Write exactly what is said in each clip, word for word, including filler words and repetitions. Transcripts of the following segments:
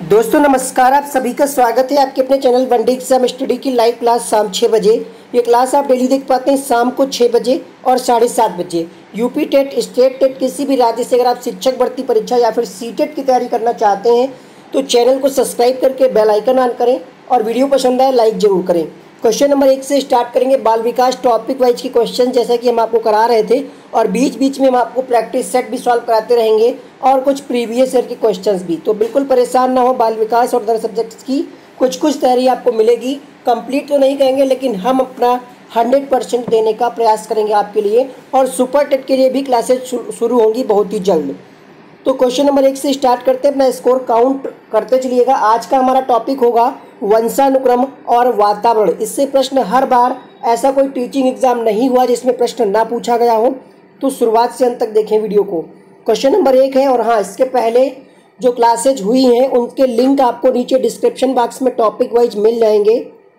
दोस्तों नमस्कार, आप सभी का स्वागत है आपके अपने channel one day exam study की लाइव क्लास शाम छः बजे। ये क्लास आप डेली देख पाते हैं शाम को छः बजे और साढ़े सात बजे। यूपी टेट, स्टेट टेट, किसी भी राज्य से अगर आप शिक्षक भर्ती परीक्षा या फिर सी टेट की तैयारी करना चाहते हैं तो चैनल को सब्सक्राइब करके बेल आइकन ऑन करें और वीडियो पसंद आए लाइक जरूर करें। क्वेश्चन नंबर एक से स्टार्ट करेंगे। बाल विकास टॉपिक वाइज के क्वेश्चन जैसा कि हम आपको करा रहे थे और बीच बीच में हम आपको प्रैक्टिस सेट भी सॉल्व कराते रहेंगे और कुछ प्रीवियस ईयर के क्वेश्चंस भी। तो बिल्कुल परेशान ना हो, बाल विकास और अदर सब्जेक्ट्स की कुछ कुछ तैयारी आपको मिलेगी। कंप्लीट तो नहीं कहेंगे लेकिन हम अपना हंड्रेड परसेंट देने का प्रयास करेंगे आपके लिए। और सुपर टेट के लिए भी क्लासेज शुरू होंगी बहुत ही जल्द। तो क्वेश्चन नंबर एक से स्टार्ट करते हैं, अपना स्कोर काउंट करते चलिएगा। आज का हमारा टॉपिक होगा वंशानुक्रम और वातावरण। इससे प्रश्न हर बार, ऐसा कोई टीचिंग एग्जाम नहीं हुआ जिसमें प्रश्न ना पूछा गया हो, तो शुरुआत से अंत तक देखें वीडियो को। क्वेश्चन नंबर एक है, और हाँ, इसके पहले जो क्लासेज हुई हैं उनके लिंक आपको नीचे डिस्क्रिप्शन बॉक्स में टॉपिक वाइज मिल जाएंगे,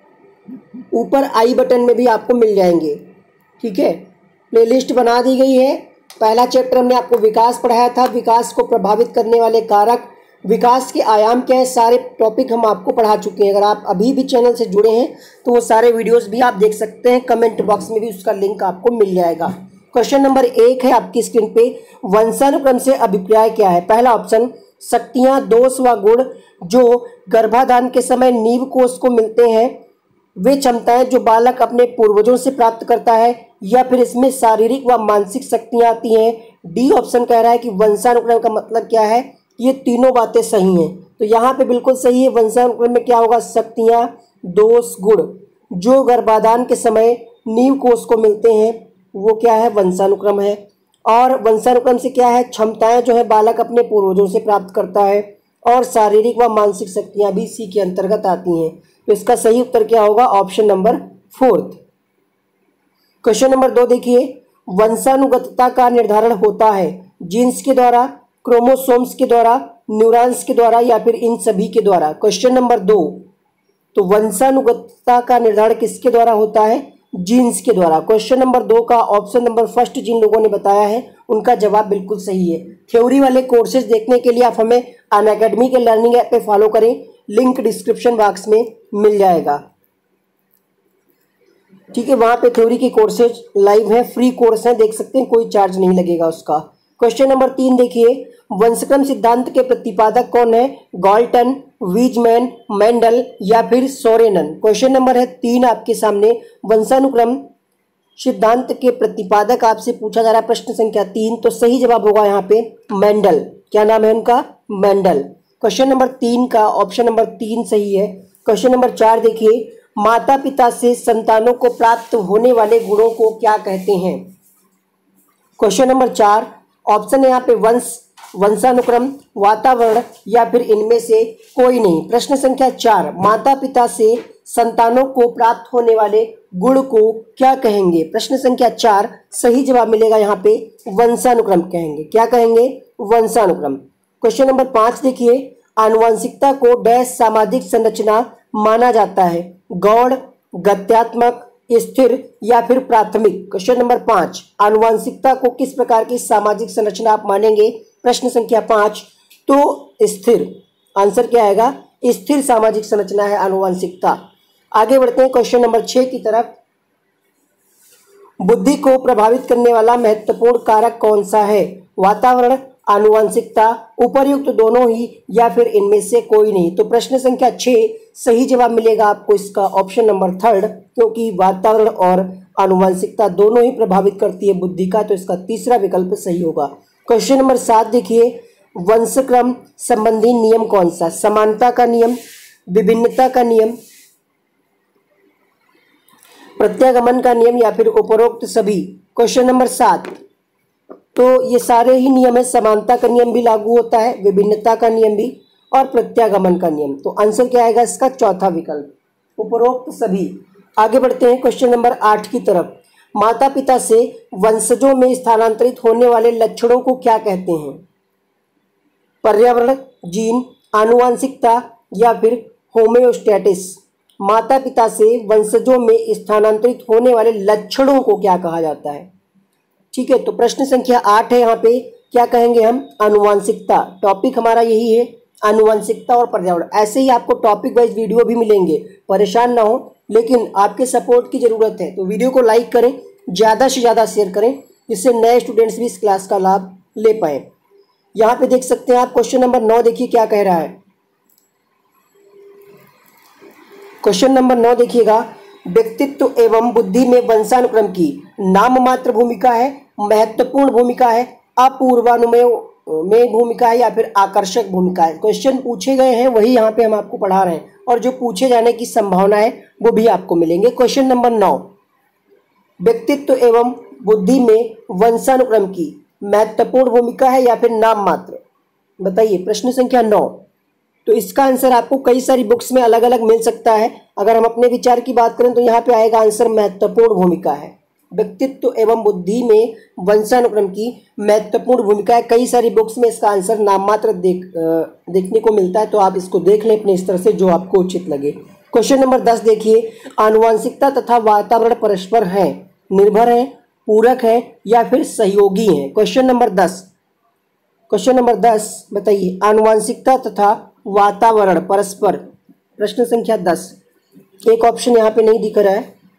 ऊपर आई बटन में भी आपको मिल जाएंगे। ठीक है, प्लेलिस्ट बना दी गई है। पहला चैप्टर हमने आपको विकास पढ़ाया था, विकास को प्रभावित करने वाले कारक, विकास के आयाम क्या है, सारे टॉपिक हम आपको पढ़ा चुके हैं। अगर आप अभी भी चैनल से जुड़े हैं तो वो सारे वीडियोस भी आप देख सकते हैं, कमेंट बॉक्स में भी उसका लिंक आपको मिल जाएगा। क्वेश्चन नंबर एक है आपकी स्क्रीन पे, वंशानुक्रम से अभिप्राय क्या है। पहला ऑप्शन, शक्तियाँ, दोष व गुण जो गर्भाधान के समय नींव कोष को मिलते हैं, वे क्षमताएं जो बालक अपने पूर्वजों से प्राप्त करता है, या फिर इसमें शारीरिक व मानसिक शक्तियां आती हैं। डी ऑप्शन कह रहा है कि वंशानुक्रम का मतलब क्या है। ये तीनों बातें सही हैं, तो यहाँ पे बिल्कुल सही है। वंशानुक्रम में क्या होगा, शक्तियां, दोष, गुण जो गर्भाधान के समय नींव कोष को मिलते हैं, वो क्या है, वंशानुक्रम है। और वंशानुक्रम से क्या है, क्षमताएं जो है बालक अपने पूर्वजों से प्राप्त करता है, और शारीरिक व मानसिक शक्तियां भी इसी के अंतर्गत आती हैं। तो इसका सही उत्तर क्या होगा, option number fourth. Question number दो देखिए, वंशानुगतता का निर्धारण होता है जीन्स के द्वारा, क्रोमोसोम्स के द्वारा, न्यूरॉन्स के द्वारा, या फिर इन सभी के द्वारा। क्वेश्चन नंबर दो, तो वंशानुगतता का निर्धारण किसके द्वारा होता है, जीन्स के द्वारा। क्वेश्चन नंबर दो का ऑप्शन नंबर फर्स्ट जिन लोगों ने बताया है उनका जवाब बिल्कुल सही है। थ्योरी वाले कोर्सेज देखने के लिए आप हमें अनअकैडमी के लर्निंग ऐप पे फॉलो करें, लिंक डिस्क्रिप्शन बॉक्स में मिल जाएगा। ठीक है, वहां पे थ्योरी के कोर्सेज लाइव है, फ्री कोर्स है, देख सकते हैं, कोई चार्ज नहीं लगेगा उसका। क्वेश्चन नंबर तीन देखिए, वंशक्रम सिद्धांत के प्रतिपादक कौन है, गॉल्टन, वीजमैन, मेंडल, या फिर सोरेनन। क्वेश्चन नंबर है तीन आपके सामने, वंशानुक्रम सिद्धांत के प्रतिपादक आपसे पूछा जा रहा है, प्रश्न संख्या तीन। तो सही जवाब होगा यहाँ पे मेंडल। क्या नाम है उनका, मेंडल। क्वेश्चन नंबर तीन का ऑप्शन नंबर तीन सही है। क्वेश्चन नंबर चार देखिए, माता पिता से संतानों को प्राप्त होने वाले गुणों को क्या कहते हैं। क्वेश्चन नंबर चार ऑप्शन है यहाँ पे वंश, वंशानुक्रम, वातावरण, या फिर इनमें से कोई नहीं। प्रश्न संख्या चार, माता पिता से संतानों को प्राप्त होने वाले गुण को क्या कहेंगे। प्रश्न संख्या चार सही जवाब मिलेगा यहाँ पे वंशानुक्रम कहेंगे। क्या कहेंगे, वंशानुक्रम। क्वेश्चन नंबर पांच देखिए, आनुवंशिकता को डैश सामाजिक संरचना माना जाता है, गौड़, गत्यात्मक, स्थिर, या फिर प्राथमिक। क्वेश्चन नंबर पांच, आनुवंशिकता को किस प्रकार की सामाजिक संरचना आप मानेंगे। प्रश्न संख्या पांच, तो स्थिर। आंसर क्या आएगा, स्थिर सामाजिक संरचना है आनुवंशिकता। आगे बढ़ते हैं क्वेश्चन नंबर छह की तरफ। बुद्धि को प्रभावित करने वाला महत्वपूर्ण कारक कौन सा है, वातावरण, आनुवंशिकता, उपर्युक्त दोनों ही, या फिर इनमें से कोई नहीं। तो प्रश्न संख्या छह सही जवाब मिलेगा आपको इसका ऑप्शन नंबर थर्ड, क्योंकि वातावरण और आनुवंशिकता दोनों ही प्रभावित करती है बुद्धि का, तो इसका तीसरा विकल्प सही होगा। क्वेश्चन नंबर सात देखिए, वंशक्रम संबंधी नियम कौन सा, समानता का नियम, विभिन्नता का नियम, प्रत्यागमन का नियम, या फिर उपरोक्त सभी। क्वेश्चन नंबर सात, तो ये सारे ही नियम है, समानता का नियम भी लागू होता है, विभिन्नता का नियम भी, और प्रत्यागमन का नियम। तो आंसर क्या आएगा इसका, चौथा विकल्प, उपरोक्त सभी। आगे बढ़ते हैं क्वेश्चन नंबर आठ की तरफ। माता पिता से वंशजों में स्थानांतरित होने वाले लक्षणों को क्या कहते हैं, पर्यावरण, जीन, आनुवंशिकता, या फिर होम्योस्टैटिस। माता पिता से वंशजों में स्थानांतरित होने वाले लक्षणों को क्या कहा जाता है। ठीक है, तो प्रश्न संख्या आठ है, यहाँ पे क्या कहेंगे हम, आनुवंशिकता। टॉपिक हमारा यही है, आनुवंशिकता और पर्यावरण। ऐसे ही आपको टॉपिक वाइज वीडियो भी मिलेंगे, परेशान ना हो, लेकिन आपके सपोर्ट की ज़रूरत है। तो वीडियो को लाइक करें, ज़्यादा से ज़्यादा शेयर करें, जिससे नए स्टूडेंट्स भी इस क्लास का लाभ ले पाएँ। यहाँ पे देख सकते हैं आप क्वेश्चन नंबर नौ, देखिए क्या कह रहा है। क्वेश्चन नंबर नौ देखिएगा, व्यक्तित्व एवं बुद्धि में वंशानुक्रम की नाम मात्र भूमिका है, महत्वपूर्ण भूमिका है, अपूर्वानुमेय में भूमिका है या फिर आकर्षक भूमिका है। क्वेश्चन पूछे गए हैं वही यहाँ पे हम आपको पढ़ा रहे हैं, और जो पूछे जाने की संभावना है वो भी आपको मिलेंगे। क्वेश्चन नंबर नौ, व्यक्तित्व एवं बुद्धि में वंशानुक्रम की महत्वपूर्ण भूमिका है या फिर नाम मात्र, बताइए। प्रश्न संख्या नौ। तो इसका आंसर आपको कई सारी बुक्स में अलग अलग मिल सकता है। अगर हम अपने विचार की बात करें तो यहाँ पे आएगा आंसर महत्वपूर्ण भूमिका है। व्यक्तित्व एवं बुद्धि में वंशानुक्रम की महत्वपूर्ण भूमिका है। कई सारी बुक्स में इसका आंसर नाम मात्र देख देखने को मिलता है, तो आप इसको देख लें अपने स्तर से, जो आपको उचित लगे। क्वेश्चन नंबर दस देखिए, आनुवंशिकता तथा वातावरण परस्पर है, निर्भर है, पूरक है या फिर सहयोगी है। क्वेश्चन नंबर दस क्वेश्चन नंबर दस बताइए, आनुवंशिकता तथा वातावरण परस्पर। प्रश्न संख्या दस। एक ऑप्शन यहाँ पे नहीं दिख रहा है,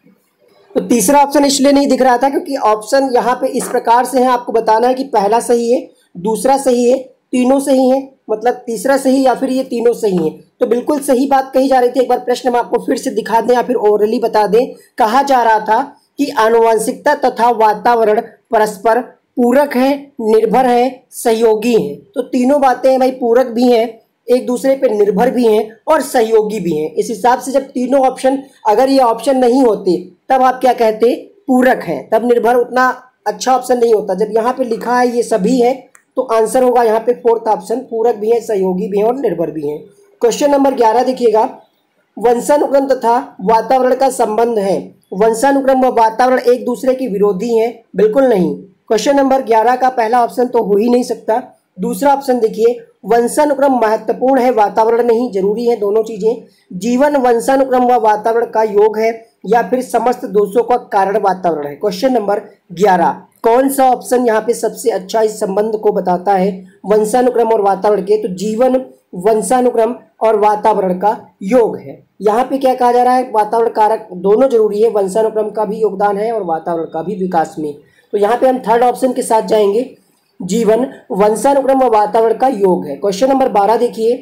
तो तीसरा ऑप्शन इसलिए नहीं दिख रहा था क्योंकि ऑप्शन यहाँ पे इस प्रकार से है, आपको बताना है कि पहला सही है, दूसरा सही है, तीनों सही है, मतलब तीसरा सही या फिर ये तीनों सही है। तो बिल्कुल सही बात कही जा रही थी। एक बार प्रश्न हम आपको फिर से दिखा दें या फिर ओरली बता दें। कहा जा रहा था कि आनुवंशिकता तथा वातावरण परस्पर पूरक है, निर्भर है, सहयोगी है। तो तीनों बातें हैं भाई, पूरक भी हैं, एक दूसरे पे निर्भर भी हैं और सहयोगी भी हैं। इस हिसाब से जब तीनों ऑप्शन, अगर ये ऑप्शन नहीं होते तब आप क्या कहते, पूरक हैं, तब निर्भर उतना अच्छा ऑप्शन नहीं होता। जब यहाँ पे लिखा है ये सभी है तो आंसर होगा यहाँ पे फोर्थ ऑप्शन, पूरक भी है, सहयोगी भी है और निर्भर भी है। क्वेश्चन नंबर ग्यारह देखिएगा, वंशानुक्रम तथा वातावरण का संबंध है। वंशानुक्रम व वातावरण एक दूसरे के विरोधी हैं, बिल्कुल नहीं। क्वेश्चन नंबर ग्यारह का पहला ऑप्शन तो हो ही नहीं सकता। दूसरा ऑप्शन देखिए, वंशानुक्रम महत्वपूर्ण है, वातावरण नहीं, जरूरी है दोनों चीजें। जीवन वंशानुक्रम व वातावरण का योग है या फिर समस्त दोषों का कारण वातावरण है। क्वेश्चन नंबर ग्यारह, कौन सा ऑप्शन यहाँ पे सबसे अच्छा इस संबंध को बताता है वंशानुक्रम और वातावरण के? तो जीवन वंशानुक्रम और वातावरण का योग है। यहाँ पे क्या कहा जा रहा है, वातावरण कारक दोनों जरूरी है, वंशानुक्रम का भी योगदान है और वातावरण का भी विकास में। तो यहाँ पे हम थर्ड ऑप्शन के साथ जाएंगे, जीवन वंशानुक्रम व वातावरण का योग है। क्वेश्चन नंबर बारह देखिए,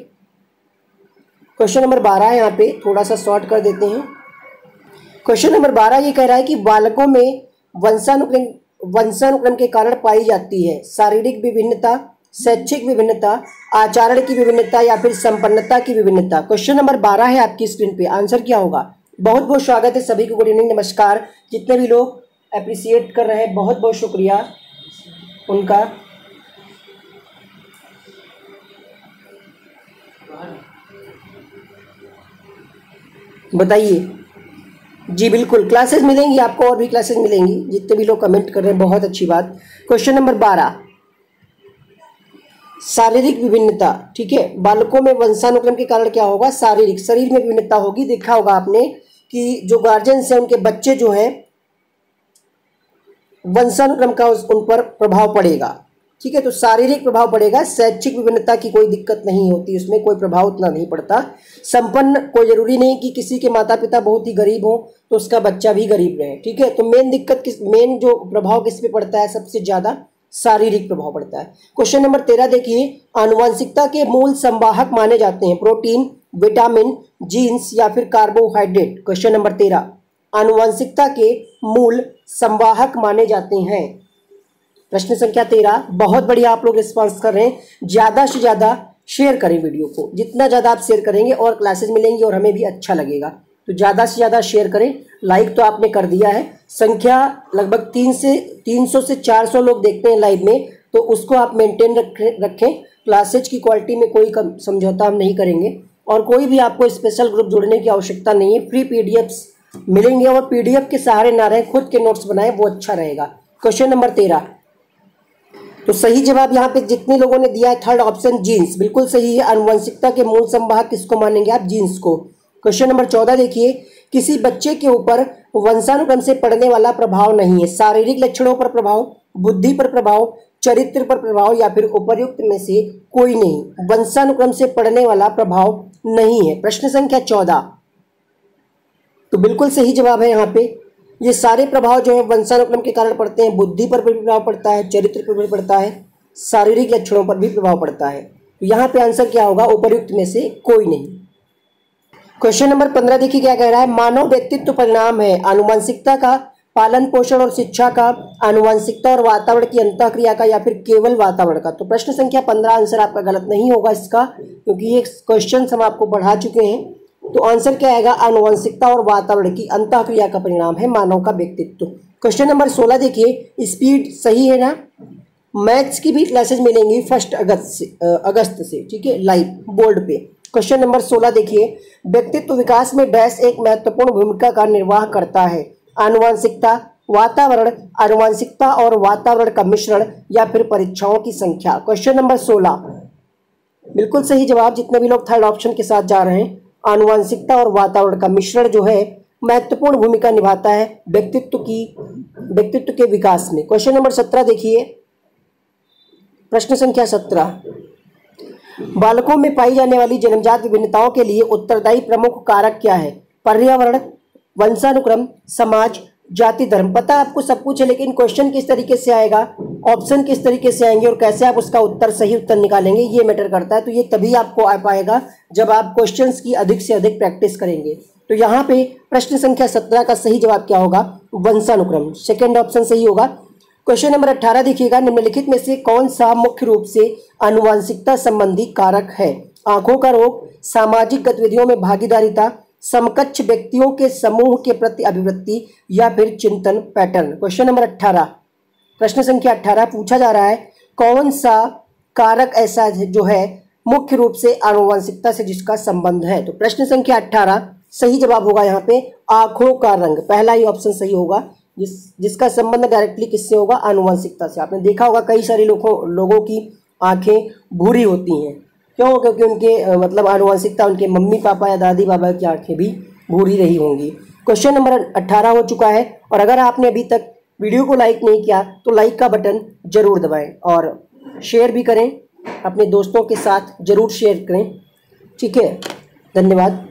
क्वेश्चन नंबर बारह यहाँ पे थोड़ा सा शॉर्ट कर देते हैं। क्वेश्चन नंबर बारह ये कह रहा है कि बालकों में वंशानुक्रम वंशानुक्रम के कारण पाई जाती है शारीरिक विभिन्नता, शैक्षिक विभिन्नता, आचरण की विभिन्नता या फिर संपन्नता की विभिन्नता। क्वेश्चन नंबर बारह है आपकी स्क्रीन पे, आंसर क्या होगा? बहुत बहुत स्वागत है सभी को, गुड इवनिंग, नमस्कार। जितने भी लोग अप्रिशिएट कर रहे हैं बहुत बहुत शुक्रिया उनका। बताइए जी, बिल्कुल क्लासेस मिलेंगी आपको, और भी क्लासेस मिलेंगी। जितने भी लोग कमेंट कर रहे हैं बहुत अच्छी बात। क्वेश्चन नंबर बारह, शारीरिक विभिन्नता, ठीक है। बालकों में वंशानुक्रम के कारण क्या होगा, शारीरिक, शरीर में विभिन्नता होगी। देखा होगा आपने कि जो गार्जियंस हैं उनके बच्चे जो हैं वंशानुक्रम का उन पर प्रभाव पड़ेगा, ठीक है। तो शारीरिक प्रभाव पड़ेगा, शैक्षिक विभिन्नता की कोई दिक्कत नहीं होती, उसमें कोई प्रभाव उतना नहीं पड़ता। संपन्न, कोई जरूरी नहीं कि किसी के माता पिता बहुत ही गरीब हो तो उसका बच्चा भी गरीब रहे, ठीक है। तो मेन दिक्कत किस, मेन जो प्रभाव किस पे पड़ता है, सबसे ज्यादा शारीरिक प्रभाव पड़ता है। क्वेश्चन नंबर तेरह देखिए, आनुवंशिकता के मूल संवाहक माने जाते हैं प्रोटीन, विटामिन, जीन्स या फिर कार्बोहाइड्रेट। क्वेश्चन नंबर तेरह, आनुवंशिकता के मूल संवाहक माने जाते हैं। प्रश्न संख्या तेरह। बहुत बढ़िया आप लोग रिस्पॉन्स कर रहे हैं। ज़्यादा से ज़्यादा शेयर करें वीडियो को, जितना ज़्यादा आप शेयर करेंगे और क्लासेस मिलेंगी और हमें भी अच्छा लगेगा। तो ज़्यादा से ज़्यादा शेयर करें। लाइक तो आपने कर दिया है, संख्या लगभग तीन से तीन सौ से चार सौ लोग देखते हैं लाइव में, तो उसको आप मेंटेन रखें रखें क्लासेज की क्वालिटी में कोई कम समझौता हम नहीं करेंगे। और कोई भी आपको स्पेशल ग्रुप जोड़ने की आवश्यकता नहीं है, फ्री पीडीएफ्स मिलेंगे और पीडीएफ के सहारे ना रहें, खुद के नोट्स बनाएं, वो अच्छा रहेगा। क्वेश्चन नंबर तेरह, तो सही जवाब यहाँ पे जितने लोगों ने दिया है थर्ड ऑप्शन जीन्स, बिल्कुल सही है। आनुवंशिकता के मूल संवाहक किसको मानेंगे आप? जीन्स को। क्वेश्चन नंबर चौदह देखिए, किसी बच्चे के ऊपर वंशानुक्रम से पड़ने वाला प्रभाव नहीं है। शारीरिक लक्षणों पर प्रभाव, बुद्धि पर प्रभाव, चरित्र पर प्रभाव या फिर उपर्युक्त में से कोई नहीं। वंशानुक्रम से पड़ने वाला प्रभाव नहीं है। प्रश्न संख्या चौदह, तो बिल्कुल सही जवाब है यहाँ पे। ये सारे प्रभाव जो है वंशानुक्रम के कारण पड़ते हैं। बुद्धि पर भी प्रभाव पड़ता है, चरित्र पर भी पड़ता है, शारीरिक लक्षणों पर भी प्रभाव पड़ता है। तो यहाँ पे आंसर क्या होगा? उपर्युक्त में से कोई नहीं। क्वेश्चन नंबर पंद्रह देखिए क्या कह रहा है। मानव व्यक्तित्व परिणाम है आनुवंशिकता का, पालन पोषण और शिक्षा का, आनुवंशिकता और वातावरण की अंतःक्रिया का, या फिर केवल वातावरण का। तो प्रश्न संख्या पंद्रह आंसर आपका गलत नहीं होगा इसका, क्योंकि ये क्वेश्चन हम आपको पढ़ा चुके हैं। तो आंसर क्या आएगा? आनुवंशिकता और वातावरण की अंतःक्रिया का परिणाम है मानव का व्यक्तित्व। क्वेश्चन नंबर सोलह देखिए, स्पीड सही है ना। मैथ्स की भी क्लासेस मिलेंगी फर्स्ट अगस्त से अगस्त से, ठीक है, लाइव बोर्ड पे। क्वेश्चन नंबर सोलह देखिए, व्यक्तित्व विकास में डैश एक महत्वपूर्ण भूमिका का निर्वाह करता है। आनुवंशिकता, वातावरण, आनुवंशिकता और वातावरण का मिश्रण, या फिर परीक्षाओं की संख्या। क्वेश्चन नंबर सोलह बिल्कुल सही जवाब। जितने भी लोग थर्ड ऑप्शन के साथ जा रहे हैं, आनुवंशिकता और वातावरण का मिश्रण जो है महत्वपूर्ण भूमिका निभाता है व्यक्तित्व की व्यक्तित्व के विकास में। क्वेश्चन नंबर सत्रह देखिए, प्रश्न संख्या सत्रह, बालकों में पाई जाने वाली जन्मजात विभिन्नताओं के लिए उत्तरदायी प्रमुख कारक क्या है? पर्यावरण, वंशानुक्रम, समाज, जाति, धर्म। पता आपको सब कुछ है, लेकिन क्वेश्चन किस तरीके से आएगा, ऑप्शन किस तरीके से आएंगे और कैसे आप उसका उत्तर सही उत्तर निकालेंगे, ये मैटर करता है। तो ये तभी आपको आ पाएगा जब आप क्वेश्चंस की अधिक से अधिक प्रैक्टिस करेंगे। तो यहाँ पे प्रश्न संख्या सत्रह का सही जवाब क्या होगा? वंशानुक्रम, सेकेंड ऑप्शन सही होगा। क्वेश्चन नंबर अठारह देखिएगा, निम्नलिखित में से कौन सा मुख्य रूप से आनुवंशिकता संबंधी कारक है? आंखों का रोग, सामाजिक गतिविधियों में भागीदारिता, समकक्ष व्यक्तियों के समूह के प्रति अभिवृत्ति, या फिर चिंतन पैटर्न। क्वेश्चन नंबर अठारह, प्रश्न संख्या अठारह पूछा जा रहा है, कौन सा कारक ऐसा है जो है मुख्य रूप से आनुवंशिकता से जिसका संबंध है? तो प्रश्न संख्या अठारह सही जवाब होगा यहाँ पे आंखों का रंग। पहला ही ऑप्शन सही होगा, जिस जिसका संबंध डायरेक्टली किससे होगा? आनुवंशिकता से। आपने देखा होगा कई सारे लोगों लोगों की आंखें भूरी होती हैं। क्यों? क्योंकि उनके मतलब आनुवंशिकता, उनके मम्मी पापा या दादी बाबा की आंखें भी भूरी रही होंगी। क्वेश्चन नंबर अठारह हो चुका है, और अगर आपने अभी तक वीडियो को लाइक नहीं किया तो लाइक का बटन जरूर दबाएं और शेयर भी करें, अपने दोस्तों के साथ जरूर शेयर करें, ठीक है। धन्यवाद।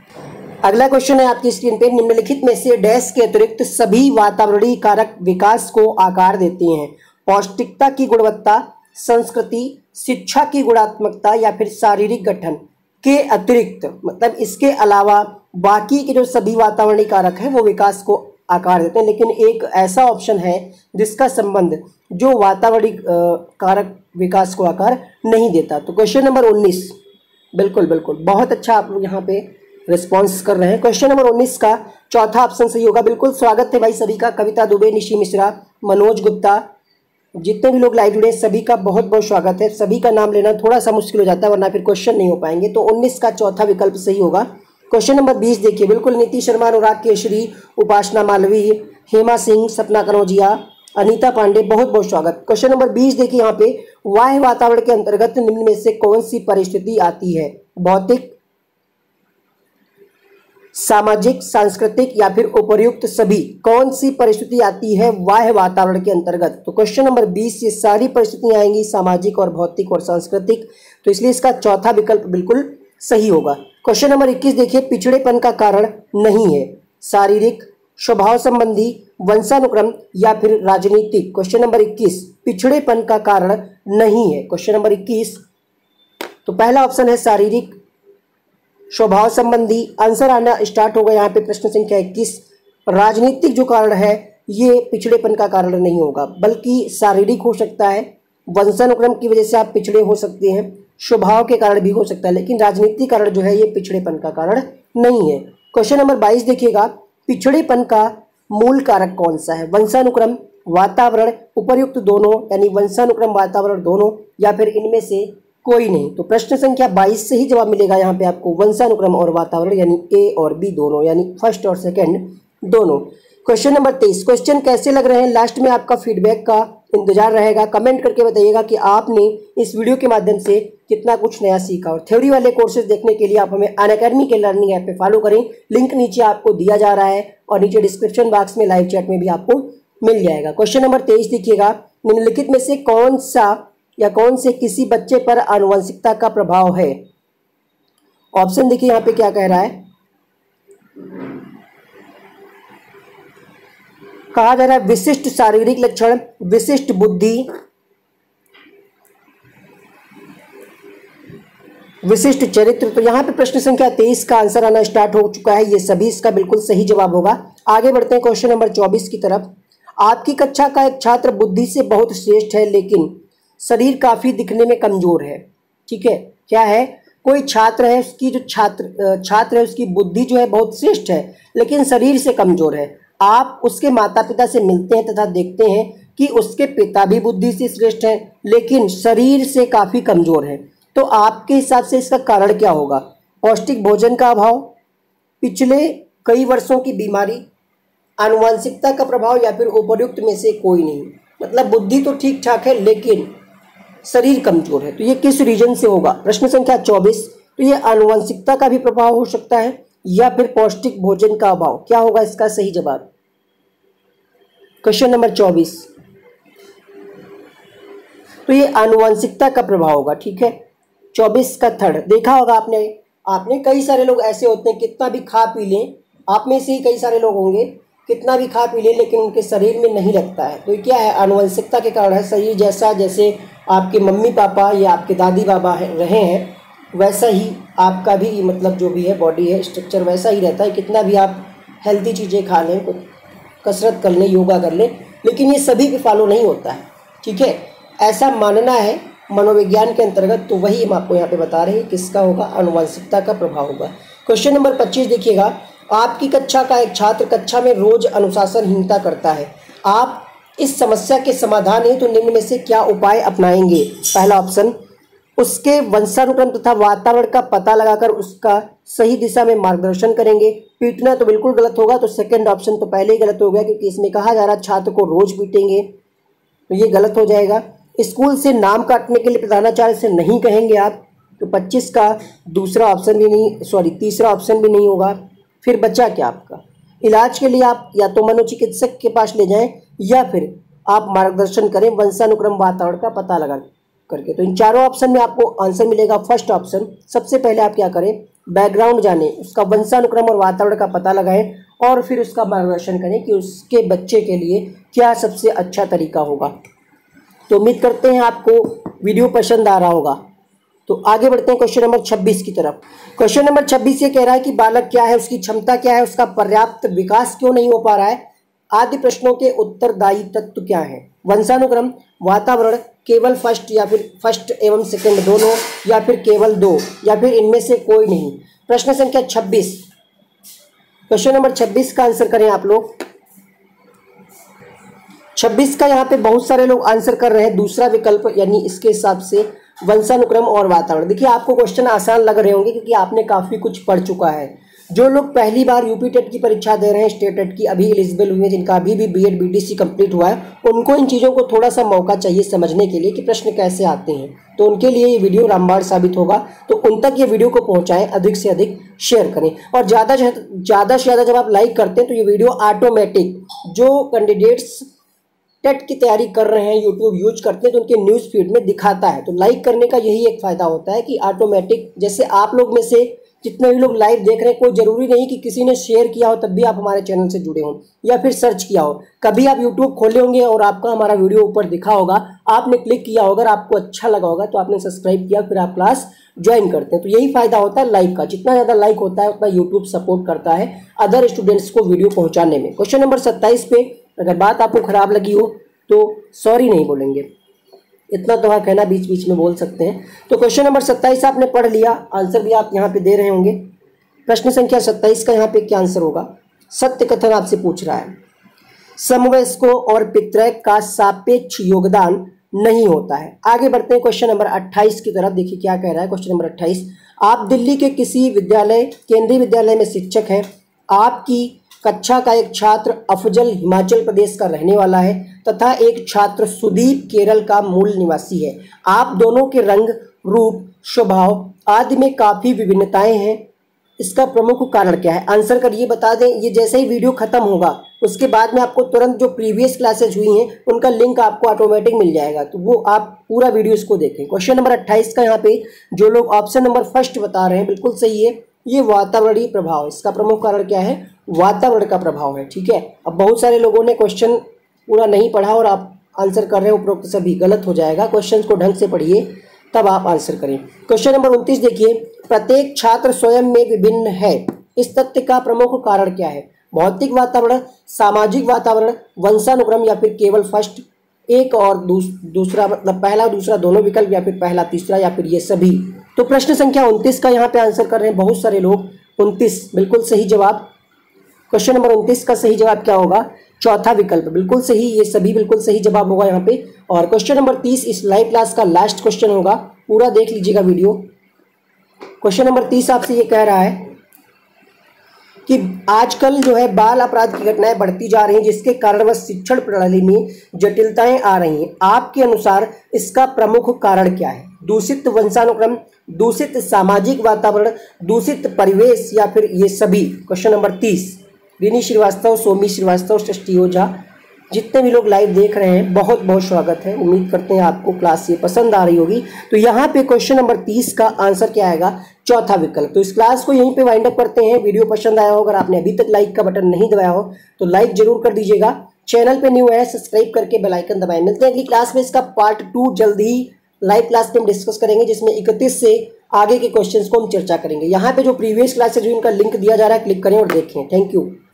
अगला क्वेश्चन है आपकी स्क्रीन पे, निम्नलिखित में से डैश के अतिरिक्त सभी वातावरणीय कारक विकास को आकार देते हैं? पौष्टिकता की गुणवत्ता, संस्कृति, शिक्षा की गुणात्मकता, या फिर शारीरिक गठन के अतिरिक्त, मतलब इसके अलावा बाकी के जो सभी वातावरणीय कारक हैं वो विकास को आकार देते हैं। लेकिन एक ऐसा ऑप्शन है जिसका संबंध जो वातावरणीय कारक विकास को आकार नहीं देता। तो क्वेश्चन नंबर उन्नीस, बिल्कुल बिल्कुल बहुत अच्छा आप लोग यहाँ पे रिस्पॉन्स कर रहे हैं। क्वेश्चन नंबर उन्नीस का चौथा ऑप्शन सही होगा। बिल्कुल स्वागत है भाई सभी का। कविता दुबे, निशी मिश्रा, मनोज गुप्ता, जितने भी लोग लाइव जुड़े सभी का बहुत बहुत स्वागत है। सभी का नाम लेना थोड़ा सा मुश्किल हो जाता है, वरना फिर क्वेश्चन नहीं हो पाएंगे। तो उन्नीस का चौथा विकल्प सही होगा। क्वेश्चन नंबर बीस देखिए, बिल्कुल नीति शर्मा, अनुराग केशरी, उपासना मालवीय, हेमा सिंह, सपना कनौजिया, अनीता पांडे, बहुत बहुत स्वागत। क्वेश्चन नंबर बीस देखिए यहाँ पे, वाह्य वातावरण के अंतर्गत निम्न में से कौन सी परिस्थिति आती है? भौतिक, सामाजिक, सांस्कृतिक, या फिर उपर्युक्त सभी। कौन सी परिस्थिति आती है बाह्य वातावरण के अंतर्गत? तो क्वेश्चन नंबर बीस ये सारी परिस्थितियां आएंगी, सामाजिक और भौतिक और सांस्कृतिक। तो इसलिए इसका चौथा विकल्प बिल्कुल सही होगा। क्वेश्चन नंबर इक्कीस देखिए, पिछड़ेपन का कारण नहीं है? शारीरिक, स्वभाव संबंधी, वंशानुक्रम, या फिर राजनीतिक। क्वेश्चन नंबर इक्कीस पिछड़ेपन का कारण नहीं है। क्वेश्चन नंबर इक्कीस, तो पहला ऑप्शन है शारीरिक, स्वभाव संबंधी। आंसर आना स्टार्ट होगा यहाँ पे प्रश्न संख्या इक्कीस। राजनीतिक जो कारण है ये पिछड़ेपन का कारण नहीं होगा, बल्कि शारीरिक हो सकता है, वंशानुक्रम की वजह से आप पिछड़े हो सकते हैं, स्वभाव के कारण भी हो सकता है, लेकिन राजनीतिक कारण जो है ये पिछड़ेपन का कारण नहीं है। क्वेश्चन नंबर बाईस देखिएगा, पिछड़ेपन का मूल कारक कौन सा है? वंशानुक्रम, वातावरण, उपर्युक्त दोनों, यानी वंशानुक्रम वातावरण दोनों, या फिर इनमें से कोई नहीं। तो प्रश्न संख्या बाईस से ही जवाब मिलेगा यहाँ पे आपको, वंशानुक्रम और वातावरण, यानी ए और बी दोनों, यानी फर्स्ट और सेकंड दोनों। क्वेश्चन नंबर तेईस, क्वेश्चन कैसे लग रहे हैं? लास्ट में आपका फीडबैक का इंतजार रहेगा। कमेंट करके बताइएगा कि आपने इस वीडियो के माध्यम से कितना कुछ नया सीखा। और थ्योरी वाले कोर्सेज देखने के लिए आप हमें अनअकैडमी के लर्निंग ऐप पे फॉलो करें। लिंक नीचे आपको दिया जा रहा है और नीचे डिस्क्रिप्शन बॉक्स में लाइव चैट में भी आपको मिल जाएगा। क्वेश्चन नंबर तेईस देखिएगा, निम्नलिखित में से कौन सा या कौन से किसी बच्चे पर आनुवंशिकता का प्रभाव है? ऑप्शन देखिए यहाँ पे क्या कह रहा है, कहा जा रहा है विशिष्ट शारीरिक लक्षण, विशिष्ट बुद्धि, विशिष्ट चरित्र। तो यहाँ पे प्रश्न संख्या तेईस का आंसर आना स्टार्ट हो चुका है, ये सभी इसका बिल्कुल सही जवाब होगा। आगे बढ़ते हैं क्वेश्चन नंबर चौबीस की तरफ। आपकी कक्षा का एक छात्र बुद्धि से बहुत श्रेष्ठ है लेकिन शरीर काफी दिखने में कमजोर है। ठीक है, क्या है, कोई छात्र है, उसकी जो छात्र छात्र है उसकी बुद्धि जो है बहुत श्रेष्ठ है लेकिन शरीर से कमजोर है। आप उसके माता पिता से मिलते हैं तथा देखते हैं कि उसके पिता भी बुद्धि से श्रेष्ठ हैं लेकिन शरीर से काफी कमजोर है। तो आपके हिसाब से इसका कारण क्या होगा? पौष्टिक भोजन का अभाव, पिछले कई वर्षों की बीमारी, आनुवंशिकता का प्रभाव, या फिर उपर्युक्त में से कोई नहीं। मतलब बुद्धि तो ठीक ठाक है लेकिन शरीर कमजोर है। तो ये किस रीजन से होगा? प्रश्न संख्या चौबीस। तो ये आनुवंशिकता का भी प्रभाव हो सकता है या फिर पौष्टिक भोजन का अभाव। क्या होगा इसका सही जवाब? क्वेश्चन नंबर चौबीस। तो ये आनुवंशिकता का प्रभाव होगा। ठीक है, चौबीस का थर्ड देखा होगा आपने आपने कई सारे लोग ऐसे होते हैं, कितना भी खा पी लें, आप में से ही कई सारे लोग होंगे, कितना भी खा पी लें लेकिन उनके शरीर में नहीं लगता है। तो ये क्या है? आनुवंशिकता के कारण है। शरीर जैसा, जैसे आपके मम्मी पापा या आपके दादी बाबा है, रहे हैं वैसा ही आपका भी, मतलब जो भी है बॉडी है स्ट्रक्चर वैसा ही रहता है। कितना भी आप हेल्दी चीज़ें खा लें, कुछ कसरत कर लें, योगा कर लें, लेकिन ये सभी पे फॉलो नहीं होता है। ठीक है, ऐसा मानना है मनोविज्ञान के अंतर्गत। तो वही हम आपको यहाँ पे बता रहे हैं किसका होगा, आनुवंशिकता का प्रभाव होगा। क्वेश्चन नंबर पच्चीस देखिएगा। आपकी कक्षा का एक छात्र कक्षा में रोज अनुशासनहीनता करता है। आप इस समस्या के समाधान हेतु तो निम्न में से क्या उपाय अपनाएंगे? पहला ऑप्शन, उसके वंशानुक्रम तथा वातावरण का पता लगाकर उसका सही दिशा में मार्गदर्शन करेंगे। पीटना तो बिल्कुल गलत होगा, तो सेकंड ऑप्शन तो पहले ही गलत हो गया क्योंकि इसमें कहा जा रहा है छात्र को रोज पीटेंगे, तो ये गलत हो जाएगा। स्कूल से नाम काटने के लिए प्रधानाचार्य से नहीं कहेंगे आप, तो पच्चीस का दूसरा ऑप्शन भी नहीं, सॉरी तीसरा ऑप्शन भी नहीं होगा। फिर बचा क्या आपका? इलाज के लिए आप या तो मनोचिकित्सक के पास ले जाएं या फिर आप मार्गदर्शन करें वंशानुक्रम वातावरण का पता लगा करके। तो इन चारों ऑप्शन में आपको आंसर मिलेगा फर्स्ट ऑप्शन। सबसे पहले आप क्या करें, बैकग्राउंड जानें, उसका वंशानुक्रम और वातावरण का पता लगाएं और फिर उसका मार्गदर्शन करें कि उसके बच्चे के लिए क्या सबसे अच्छा तरीका होगा। तो उम्मीद करते हैं आपको वीडियो पसंद आ रहा होगा। तो आगे बढ़ते हैं क्वेश्चन नंबर छब्बीस की तरफ। क्वेश्चन नंबर छब्बीस ये कह रहा है कि बालक क्या है, उसकी क्षमता क्या है, उसका पर्याप्त विकास क्यों नहीं हो पा रहा है। आदि प्रश्नों के उत्तरदायी तत्व क्या है? वंशानुक्रम, वातावरण, केवल फर्स्ट या फिर फर्स्ट एवं सेकंड दोनों, या फिर केवल दो, या फिर इनमें से कोई नहीं। प्रश्न संख्या छब्बीस, क्वेश्चन नंबर छब्बीस का आंसर करें आप लोग। छब्बीस का यहाँ पे बहुत सारे लोग आंसर कर रहे हैं दूसरा विकल्प, यानी इसके हिसाब से वंशानुक्रम और वातावरण। देखिए आपको क्वेश्चन आसान लग रहे होंगे क्योंकि आपने काफ़ी कुछ पढ़ चुका है। जो लोग पहली बार यूपी टेट की परीक्षा दे रहे हैं, स्टेट टेट की अभी एलिजिबल हुए हैं, जिनका अभी भी बीएड बीटीसी कंप्लीट हुआ है, उनको इन चीज़ों को थोड़ा सा मौका चाहिए समझने के लिए कि प्रश्न कैसे आते हैं। तो उनके लिए ये वीडियो रामबाण साबित होगा। तो उन तक ये वीडियो को पहुँचाएँ, अधिक से अधिक शेयर करें और ज़्यादा ज़्यादा से ज़्यादा जब आप लाइक करते हैं तो ये वीडियो ऑटोमेटिक जो कैंडिडेट्स टेट की तैयारी कर रहे हैं यूट्यूब यूज करते हैं तो उनके न्यूज़ फीड में दिखाता है। तो लाइक करने का यही एक फ़ायदा होता है कि ऑटोमेटिक, जैसे आप लोग में से जितने भी लोग लाइव देख रहे हैं, कोई ज़रूरी नहीं कि किसी ने शेयर किया हो तब भी आप हमारे चैनल से जुड़े हों या फिर सर्च किया हो। कभी आप यूट्यूब खोले होंगे और आपका हमारा वीडियो ऊपर दिखा होगा, आपने क्लिक किया होगा, अगर आपको अच्छा लगा होगा तो आपने सब्सक्राइब किया, फिर आप क्लास ज्वाइन करते हैं। तो यही फ़ायदा होता है लाइक का। जितना ज़्यादा लाइक होता है उतना यूट्यूब सपोर्ट करता है अदर स्टूडेंट्स को वीडियो पहुँचाने में। क्वेश्चन नंबर सत्ताईस पे अगर बात आपको खराब लगी हो तो सॉरी नहीं बोलेंगे, इतना तो हाँ कहना बीच बीच में बोल सकते हैं। तो क्वेश्चन नंबर सत्ताईस आपने पढ़ लिया, आंसर भी आप यहाँ पे दे रहे होंगे। प्रश्न संख्या सत्ताईस का यहाँ पे क्या आंसर होगा? सत्य कथन आपसे पूछ रहा है। समवयस्कों और पितृ का सापेक्ष योगदान नहीं होता है। आगे बढ़ते हैं क्वेश्चन नंबर अट्ठाईस की तरफ। देखिए क्या कह रहा है क्वेश्चन नंबर अट्ठाईस। आप दिल्ली के किसी विद्यालय केंद्रीय विद्यालय में शिक्षक हैं। आपकी कक्षा का एक छात्र अफजल हिमाचल प्रदेश का रहने वाला है तथा एक छात्र सुदीप केरल का मूल निवासी है। आप दोनों के रंग, रूप, स्वभाव आदि में काफ़ी विभिन्नताएं हैं। इसका प्रमुख कारण क्या है? आंसर करिए, बता दें। ये जैसे ही वीडियो खत्म होगा उसके बाद में आपको तुरंत जो प्रीवियस क्लासेज हुई हैं उनका लिंक आपको ऑटोमेटिक मिल जाएगा, तो वो आप पूरा वीडियो इसको देखें। क्वेश्चन नंबर अट्ठाईस का यहाँ पे जो लोग ऑप्शन नंबर फर्स्ट बता रहे हैं बिल्कुल सही है, ये वातावरणीय प्रभाव। इसका प्रमुख कारण क्या है? वातावरण का प्रभाव है। ठीक है, अब बहुत सारे लोगों ने क्वेश्चन पूरा नहीं पढ़ा और आप आंसर कर रहे हैं उपरोक्त सभी, गलत हो जाएगा। क्वेश्चन को ढंग से पढ़िए तब आप आंसर करें। क्वेश्चन नंबर उनतीस देखिए, प्रत्येक छात्र स्वयं में विभिन्न है, इस तथ्य का प्रमुख कारण क्या है? भौतिक वातावरण, सामाजिक वातावरण, वंशानुक्रम या फिर केवल फर्स्ट एक और दूस, दूसरा मतलब पहला दूसरा दोनों विकल्प या फिर पहला तीसरा या फिर ये सभी। तो प्रश्न संख्या उनतीस का यहाँ पे आंसर कर रहे हैं बहुत सारे लोग। उनतीस बिल्कुल सही जवाब। क्वेश्चन नंबर उनतीस का सही जवाब क्या होगा? चौथा विकल्प बिल्कुल सही, ये सभी बिल्कुल सही जवाब होगा यहाँ पे। और क्वेश्चन नंबर तीस इस लाइव क्लास का लास्ट क्वेश्चन होगा, पूरा देख लीजिएगा वीडियो। क्वेश्चन नंबर तीस आपसे ये कह रहा है कि आजकल जो है बाल अपराध की घटनाएं बढ़ती जा रही हैं, जिसके कारण वह शिक्षण प्रणाली में जटिलताएं आ रही हैं। आपके अनुसार इसका प्रमुख कारण क्या है? दूषित वंशानुक्रम, दूषित सामाजिक वातावरण, दूषित परिवेश या फिर ये सभी। क्वेश्चन नंबर तीस। रिनी श्रीवास्तव, सोमी श्रीवास्तव, षष्ठी ओझा, जितने भी लोग लाइव देख रहे हैं बहुत बहुत स्वागत है। उम्मीद करते हैं आपको क्लास ये पसंद आ रही होगी। तो यहाँ पे क्वेश्चन नंबर तीस का आंसर क्या आएगा? चौथा विकल्प। तो इस क्लास को यहीं पे वाइंड अप करते हैं। वीडियो पसंद आया हो, अगर आपने अभी तक लाइक का बटन नहीं दबाया हो तो लाइक जरूर कर दीजिएगा। चैनल पे न्यू है सब्सक्राइब करके बेल आइकन दबाएं। मिलते हैं अगली क्लास में। इसका पार्ट टू जल्द ही लाइव क्लास में हम डिस्कस करेंगे, जिसमें इकतीस से आगे के क्वेश्चंस को हम चर्चा करेंगे। यहाँ पे जो प्रीवियस क्लासेज हुई उनका लिंक दिया जा रहा है, क्लिक करें और देखें। Thank you.